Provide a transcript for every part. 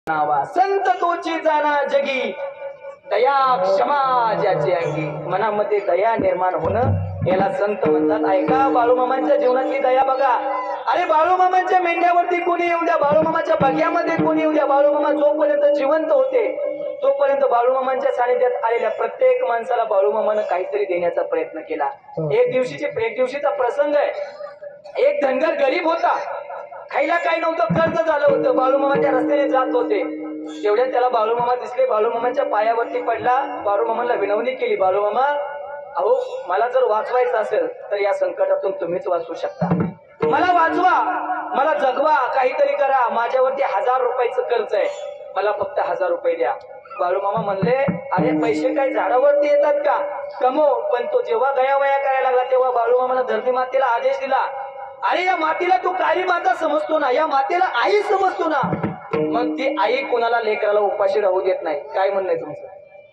नावा संत तोची जाना जगी दया क्षमा ज्याची अंगी। मनामध्ये दया निर्माण होणं याला संत म्हणतात। ऐका बाळूमामांच्या जीवनातली दया बघा। अरे बाळूमामांच्या मेंढ्यावरती कोणी येऊ द्या, बाळूमामाच्या बग्यामध्ये कोणी येऊ द्या, बाळूमामा जोपर्यंत जिवंत होते तोपर्यंत बाळूमामांच्या सानिध्यात आलेल्या प्रत्येक माणसाला बाळूमामानं काहीतरी देण्याचा प्रयत्न केला। एक दिवशीचा प्रसंग आहे। एक धनगर गरीब होता, खायला काही नव्हतं, कर्ज झालं होतं। बाळूमामा त्या रस्त्याने जात होते, तेवढ्यात त्याला बाळूमामा दिसले। बाळूमामांच्या पायावरती पडला, बाळूमामांना विनवणी केली, बाळूमामा अहो मला जर वाचवायचं असेल तर या संकटातून तुम्हीच वाचवू शकता, मला वाचवा, मला जगवा, काहीतरी करा, माझ्यावरती 1000 रुपयाचं कर्ज आहे, मला फक्त 1000 रुपये द्या। बाळूमामा म्हणले अरे पैसे काय झाडावरती येतात का, कमव। पण तो जेव्हा गयावया करायला लागला तेव्हा बाळूमामानं धरती मातेला आदेश दिला, अरे या मातीला तू काळी माता समजतो ना, या मातेला आई समजतो ना। मग ती आई कोणाला लेकराला उपाशी राहू देत नाही। काय म्हणणं तुमचं?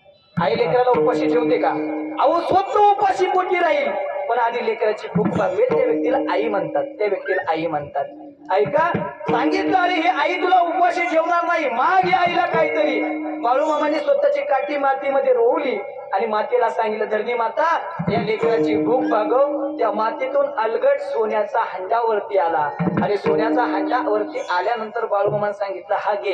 आई लेकराला उपाशी ठेवते का? अहो स्वतः उपाशी पोटी राहील, पण आधी लेकराची भूक भागवेल त्या व्यक्तीला आई म्हणतात, त्या व्यक्तीला आई म्हणतात। ऐका सांगितलं, अरे हे आई तुला उपाशी ठेवणार नाही, माग या आईला काहीतरी। बाळूमामाने स्वतःची काठी मातीमध्ये रोवली आणि मातेला सांगितलं, धरणी माता या लेकराची भूक भागव। त्या मातीतून अलगट सोन्याचा हंडा वरती आला आणि सोन्याचा हंडा वरती आल्यानंतर बाळूमामाने सांगितलं, हा घे,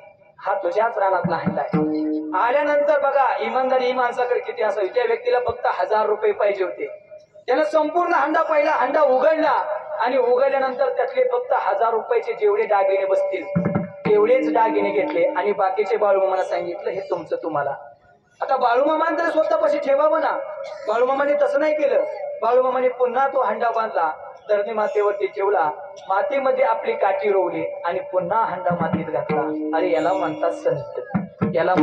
हा तुझ्याच रानातला हंडा आहे। आल्यानंतर बघा इमानदारी ही माणसाकडे किती असावी। त्या व्यक्तीला फक्त 1000 रुपये पाहिजे होते, त्यानं संपूर्ण हंडा पाहिला, हंडा उघडला आणि उघडल्यानंतर त्यातले फक्त 1000 रुपयाचे जेवढे दागिने बसतील तेवढेच दागिने घेतले आणि बाकीचे बाळूमामाला सांगितलं हे तुमचं तुम्हाला। आता बाळूमामाने तर स्वतःपाशी ठेवावं ना, बाळूमामाने तसं नाही केलं। बाळूमामाने पुन्हा तो हंडा बांधला, धरणी मातेवरती ठेवला, मातीमध्ये आपली काठी रोवली आणि पुन्हा हंडा मातीत घातला। अरे याला म्हणतात संत, याला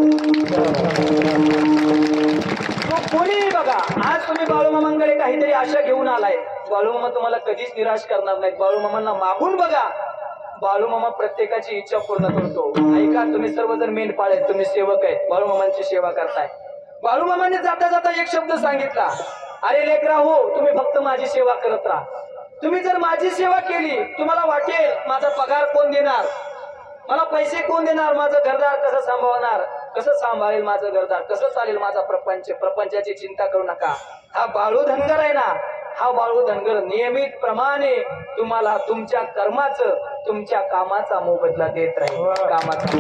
कोणी बघा। आज तुम्ही बाळूमामांकडे काहीतरी आशा घेऊन आलाय, बाळूमामा तुम्हाला कधीच निराश करणार नाहीत। बाळूमामांना मागून बघा, बाळूमामा प्रत्येकाची इच्छा पूर्ण करतो। ऐका तुम्ही सर्वजण मेंढपाळ आहेत, तुम्ही सेवक आहेत, बाळूमामांची सेवा करताय। बाळूमामाने जाता जाता एक शब्द सांगितला, अरे लेकरा हो तुम्ही फक्त माझी सेवा करत राहा। तुम्ही जर माझी सेवा केली तुम्हाला वाटेल माझा पगार कोण देणार, मला पैसे कोण देणार, माझं घरदार कसं सांभाळणार, कसं सांभाळेल माझं घरदार, कसं चालेल माझा प्रपंच, प्रपंचाची चिंता करू नका। हा बाळू धनगर आहे ना, हा बाळू धनगर नियमित प्रमाणे तुम्हाला तुमच्या कर्माचं, तुमच्या कामाचा मोबदला देत राहील, कामाचा।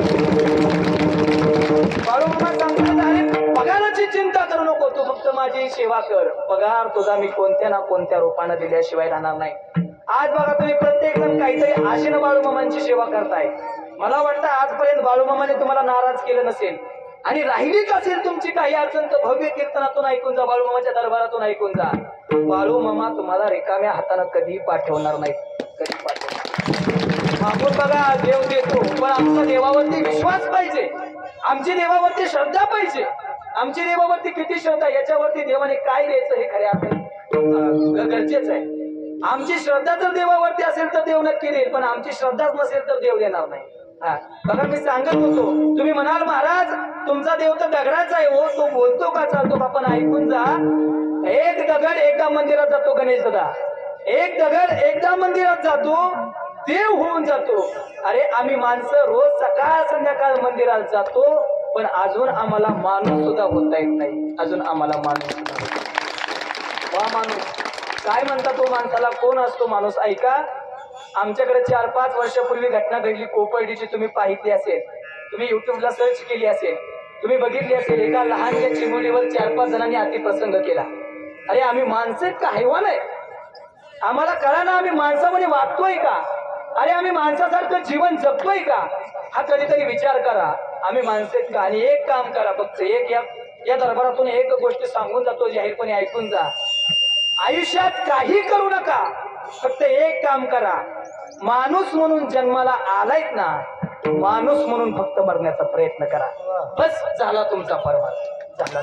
बाळूमामा सांगतात, अरे पगाराची चिंता करू नको, तू फक्त माझी सेवा कर, पगार तुझा मी कोणत्या ना कोणत्या रूपाने दिल्याशिवाय राहणार नाही। आज बघा तुम्ही प्रत्येक जण काहीतरी आशेनं बाळूमामांची सेवा करताय। मला वाटतं आजपर्यंत बाळूमामाने तुम्हाला नाराज केलं नसेल, आणि राहिलीच असेल तुमची काही अडचण तर भव्य कीर्तनातून ऐकून जा, बाळूमामाच्या दरबारातून ऐकून जा। बाळूमामा तुम्हाला रिकाम्या हाताने कधी पाठवणार नाहीत, कधी पाठवणार। मागून बघा देव देतो, पण आमचा देवावरती विश्वास पाहिजे, आमची देवावरती श्रद्धा पाहिजे। आमची देवावरती किती श्रद्धा याच्यावरती देवाने काय द्यायचं हे खऱ्या अर्थाने गरजेचं आहे। आमची श्रद्धा जर देवावरती असेल तर देव नक्की देईल, पण आमची श्रद्धाच नसेल तर देव देणार नाही। बघा मी सांगत होतो, तुम्ही म्हणाल महाराज तुमचा देव तर दगडाचा आहे, हो तो बोलतो का चालतो, आपण ऐकून जा। एक दगड एकदा मंदिरात जातो, गणेश दादा, एक दगड एकदा मंदिरात जातो देव होऊन जातो। अरे आम्ही माणसं रोज सकाळ संध्याकाळ मंदिरात जातो, पण अजून आम्हाला माणूस सुद्धा होता येत नाही, अजून आम्हाला माणूस सुद्धा। वा माणूस काय म्हणता, तो माणसाला कोण असतो माणूस? ऐका आमच्याकडे 4-5 वर्षापूर्वी घटना घडली कोपर्डीची, तुम्ही पाहिली असेल, तुम्ही युट्यूबला सर्च केली असेल, तुम्ही बघितली असेल। एका लहानशा चिमुलीवर 4-5 जणांनी अतिप्रसंग केला। अरे आम्ही माणसं का हैवान आहे? आम्हाला कळा ना आम्ही माणसामध्ये वागतोय का? अरे आम्ही माणसासारखं जीवन जगतोय का? हा कधीतरी विचार करा, आम्ही माणसं का? आणि एक काम करा, फक्त एक या दरबारातून एक गोष्ट सांगून जातो, जाहीरपणे ऐकून जा। आयुष्यात काही करू नका, फक्त एक काम करा, माणूस म्हणून जन्माला आलायत ना, माणूस म्हणून फक्त मरण्याचा प्रयत्न करा, बस झाला तुमचा परमार्थ, झाला।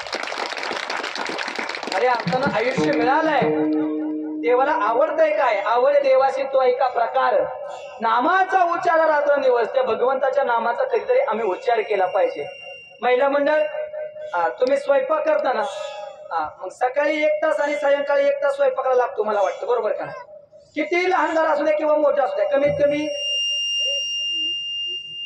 अरे आपल्याला आयुष्य मिळालंय, देवाला आवडतंय काय? आवड देवाशी तो एका प्रकार नामाचा उच्चार रात्रंदिवस, त्या भगवंताच्या नामाचा कधीतरी आम्ही उच्चार केला पाहिजे। महिला मंडळ तुम्ही स्वयंपाक करता ना, मग सकाळी 1 तास आणि सायंकाळी 1 तास स्वयंपाकाला लागतो, मला वाटतं बरोबर का? किती लहान घर असू द्या किंवा मोठा असू द्या, कमीत कमी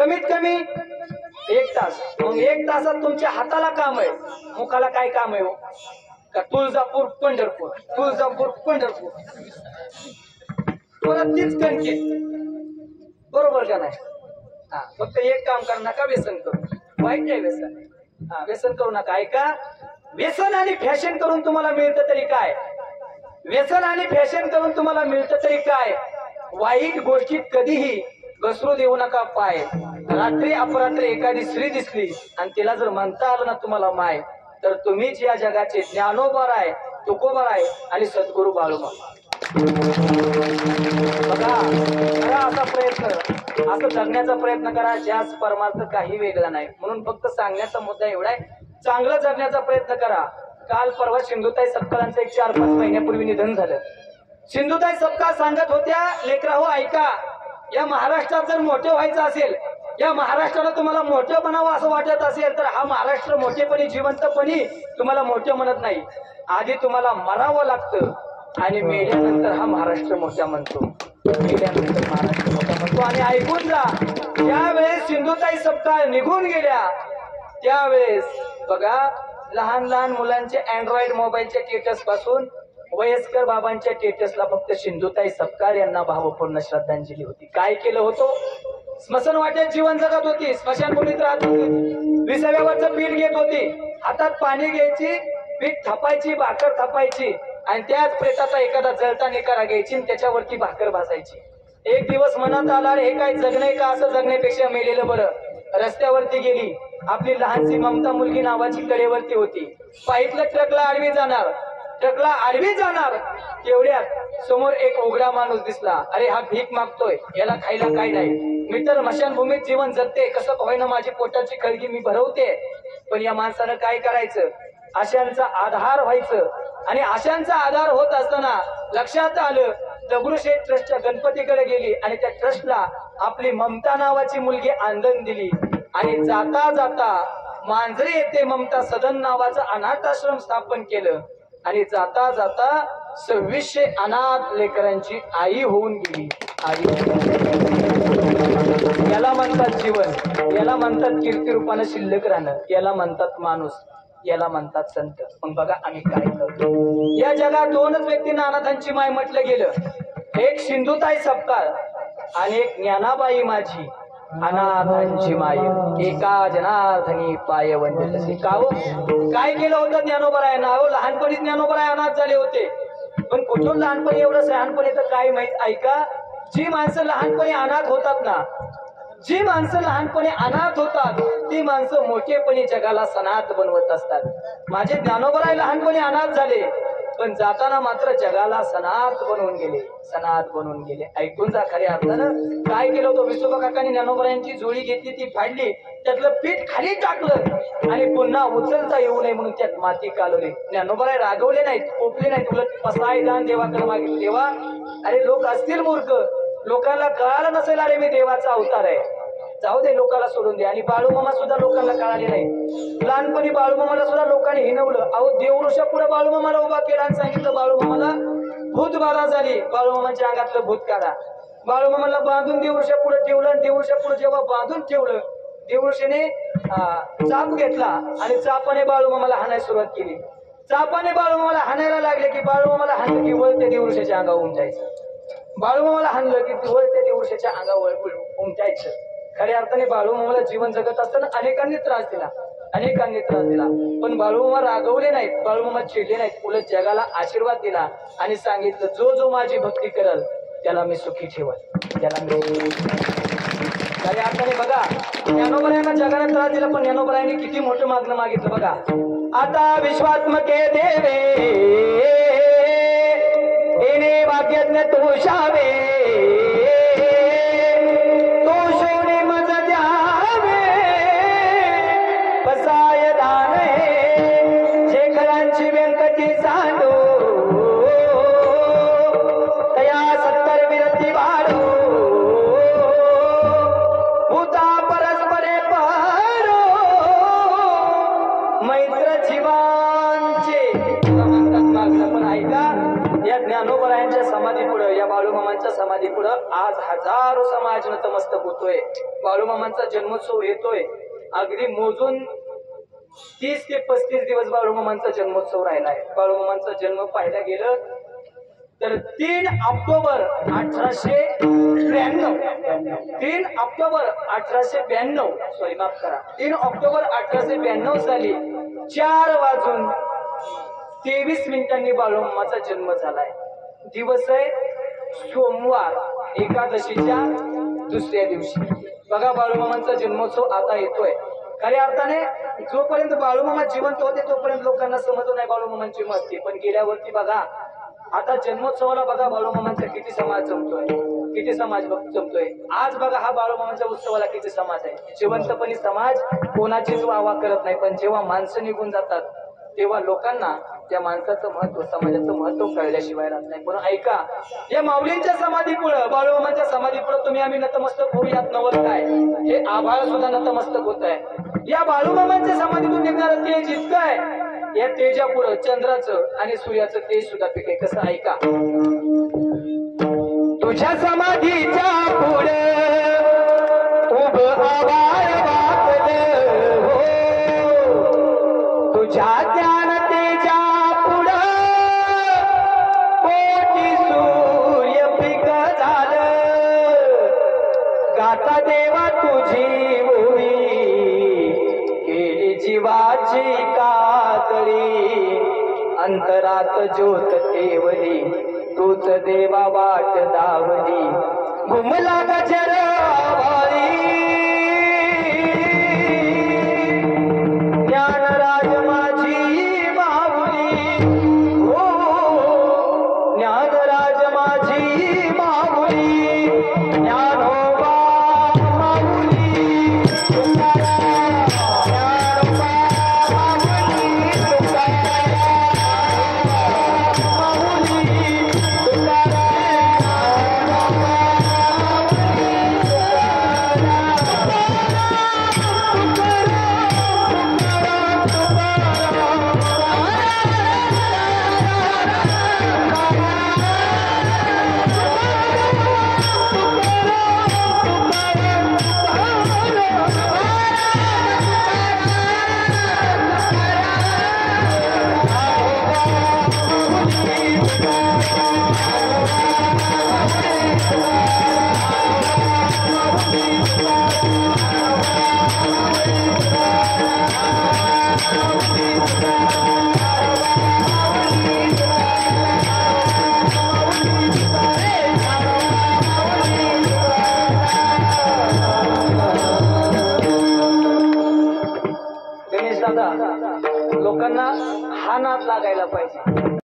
कमीत कमी 1 तास. मग 1 तासात तुमच्या हाताला काम आहे, मुखाला काय काम आहे हो? का तुळजापूर पंढरपूर, तुळजापूर पंढरपूर, परत तीच कणकी, बरोबर का नाही? हा, फक्त एक काम करू नका, व्यसन करू. वाईट आहे व्यसन. हा, व्यसन करू नका. ऐका, व्यसन आणि फॅशन करून तुम्हाला मिळतं तरी काय? व्यसन आणि फॅशन करून तुम्हाला मिळतं तरी काय? वाईट गोष्टीत कधीही घसरू देऊ नका पाय. रात्री अपरात्री एखादी स्त्री दिसली आणि तिला जर म्हणता आलं ना तुम्हाला माय, तर तुम्हीच या जगाचे ज्ञानोबा आहे, तुकोबा आहे आणि सद्गुरू बाळूमामा. बघा, करा असा प्रयत्न, असं जगण्याचा प्रयत्न करा ज्यास परमार्थ काही वेगळा नाही. म्हणून फक्त सांगण्याचा मुद्दा एवढा आहे, चांगलं जगण्याचा प्रयत्न करा. काल परवा सिंधुताई सपकाळांचं एक 4-5 महिन्यापूर्वी निधन झालं. सिंधुताई सपकाळ सांगत होत्या, लेकराहो ऐका, या महाराष्ट्रात जर मोठे व्हायचं असेल, या महाराष्ट्राला तुम्हाला मोठं बनावं असं वाटत असेल, तर हा महाराष्ट्र मोठेपणी जिवंतपणी तुम्हाला मोठं म्हणत नाही. आधी तुम्हाला मरावं लागतं आणि मेल्यानंतर हा महाराष्ट्र मोठा म्हणतो. मेल्यानंतर महाराष्ट्र मोठा म्हणतो. आणि ऐकून जा, ज्यावेळेस सिंधुताई सपकाळ निघून गेल्या त्यावेळेस बघा, लहान लहान मुलांचे अँड्रॉइड मोबाईलच्या स्टेटस पासून वयस्कर बाबांच्या स्टेटसला फक्त सिंधुताई सपकाळ यांना भावपूर्ण श्रद्धांजली होती. काय केलं होतं? स्मशान वाटेत जीवन जगत होती, स्मशानभूमीत राहत होती, 20व्यावरचं पीठ घेत होती, हातात पाणी घ्यायची, पीठ थापायची, भाकर थापायची आणि त्याच प्रेताचा एखादा जळता निकारा घ्यायची आणि त्याच्यावरती भाकर भासायची. एक दिवस मनात आला, हे काय जगणे का? असं जगण्यापेक्षा मेलेलं बरं. रस्त्यावरती गेली, आपली लहानशी ममता मुलगी नावाची कडेवरती होती. पाहितलं ट्रकला आडवी जाणार, ट्रकला आडवी जाणार, तेवढ्यात समोर एक उघडा माणूस दिसला. अरे हा भीक मागतोय, याला खायला काय नाही, मी तर मशानभूमीत जीवन जगते, कसं होईना माझी पोटाची खळगी मी भरवते. पण या माणसानं काय करायचं? अशांचा आधार व्हायचं. आणि अशांचा आधार होत असताना लक्षात आलं, दगडूशेठ ट्रस्टच्या गणपतीकडे गेली आणि त्या ट्रस्टला आपली ममता नावाची मुलगी आंदण दिली. आणि जाता जाता मांजरे येथे ममता सदन नावाचं अनाथ आश्रम स्थापन केलं. आणि जाता जाता 2600 अनाथ लेकरांची आई होऊन गेली. आई. याला म्हणतात जीवन, याला म्हणतात कीर्ती रूपानं शिल्लक राहणं, याला म्हणतात माणूस, याला म्हणतात संत. मग बघा आम्ही काय करतो. या जगात 2च व्यक्तींना अनाथांची माय म्हटलं गेलं, एक सिंधुताई सपकाळ आणि एक ज्ञानाबाई माझी. अनाथांची माय एका जनार्दनी पाय वंदित. काय केलं होतं ज्ञानोबरायांना? लहानपणी ज्ञानोबराय अनाथ झाले होते, पण कुठून लहानपणी एवढं लहानपणी तर काय माहित. ऐका, जी माणसं लहानपणी अनाथ होतात ना, जी माणसं लहानपणी अनाथ होतात ती माणसं मोठेपणी जगाला सनाथ बनवत असतात. माझे ज्ञानोबराय लहानपणी अनाथ झाले, पण जाताना मात्र जगाला सनाथ बनवून गेले, सनाथ बनवून गेले. ऐकून जा, खऱ्या अर्थानं काय केलं होतं? विसोबा काकांनी ज्ञानोबरायांची जोडी घेतली, ती फाडली, त्यातलं पीठ खाली टाकलं आणि पुन्हा उचलता येऊ नये म्हणून त्यात माती कालवली. ज्ञानोबराय रागवले नाहीत, कोपले नाहीत, उलट पसाय दान देवाकडे मागितले. देवा, अरे लोक असतील मूर्ख, लोकांना कळालं नसेल, अरे मी देवाचा अवतार आहे, जाऊ दे, लोकांना सोडून दे. आणि बाळूमामा सुद्धा लोकांना कळाले नाही. लहानपणी बाळूमामाला सुद्धा लोकांनी हिनवलं. अहो, देवऋषा पुढे बाळूमामाला उभा केला आणि सांगितलं, बाळूमामाला भूत बाधा झाली, बाळूमामाच्या अंगातलं भूत काढा. बाळूमामाला बांधून देवऋषा पुढे ठेवलं आणि देवऋषा पुढे जेव्हा बांधून ठेवलं, देवऋषीने चाप घेतला आणि चापाने बाळूमामाला हाणायला सुरुवात केली. चापाने बाळूमामाला हाणायला लागले की बाळूमामाला हाणलं की वळ त्या देवऋषाच्या अंगावर उमटायचं. बाळूमामाला हाणलं की वळ त्या देवऋषाच्या अंगावर उमटायचं. खऱ्या अर्थाने बाळूमामाला जीवन जगत असताना अनेकांनी त्रास दिला, अनेकांनी त्रास दिला, पण बाळूमामा रागवले नाहीत, बाळूमामा चिडले नाहीत, उलट जगाला आशीर्वाद दिला आणि सांगितलं, जो जो माझी भक्ती करल त्याला मी सुखी ठेवल, त्याला मी. खऱ्या अर्थाने बघा, ज्ञानोबरायांना जगाला त्रास दिला, पण ज्ञानोबरायांनी किती मोठं मागणं मागितलं बघा. आता विश्वात्मके देवे येणे भाग्यज्ञ तुषावे, समाधी पुढे त्याच्यामुळं आज हजारो समाज नतमस्तक होतोय. बाळूमामांचा जन्मोत्सव येतोय. अगदी मोजून 30 ते 35 दिवस बाळूमामांचा जन्मोत्सव राहिलाय. बाळूमामांचा जन्म पाहायला गेलं तर 3 ऑक्टोबर 1892 3 ऑक्टोबर 1892 सॉरी माफ करा 3 ऑक्टोबर 1892 साली 4:23 बाळूमामाचा जन्म झालाय. दिवस आहे सोमवार, एकादशीच्या दुसऱ्या दिवशी. बघा बाळूमामांचा जन्मोत्सव आता येतोय. खऱ्या अर्थाने जोपर्यंत बाळूमामा जिवंत होते तोपर्यंत लोकांना समजत नाही बाळूमामांची महती. पण गेल्यावरती बघा आता जन्मोत्सवाला बघा बाळूमामांचा किती समाज जमतोय, किती समाज जमतोय. आज बघा हा बाळूमामांच्या उत्सवाला किती समाज आहे. जिवंतपणी समाज कोणाचीच वाहवा करत नाही. पण जेव्हा माणसं निघून जातात तेव्हा लोकांना त्या माणसाचं महत्व, समाजाचं महत्व कळल्याशिवाय राहत नाही. पण ऐका, या माऊलींच्या समाधीपुढं, बाळूमामांच्या समाधीपुढं तुम्ही आम्ही नतमस्तक होऊयात नवल काय, हे आभाळ सुद्धा नतमस्तक होत आहे. या बाळूमामांच्या समाधीतून निघणारं तेज इतकं आहे, या तेजापुढं चंद्राचं आणि सूर्याचं तेज सुद्धा पिके. कसं ऐका, तुझ्या समाधीच्या पुढे उभं आभाळ वाकलं हो, तुझ्या ज्ञान तेजा पुढं कोटी सूर्य पिक झालं. गाता देवा तुझी भूमी केली जीवाची कातळी, अंतरात ज्योत तेवली तूच देवा वाट दावली. घुमला गजर आवाळी ज्ञानराज माझी माऊली हो, ज्ञानराज माझी माऊली, ज्ञानोबा माऊली तुकाराम, ज्ञानोबा माऊली तुकाराम, माऊली गणेश दादा, लोकांना हा नाद लागायला पाहिजे.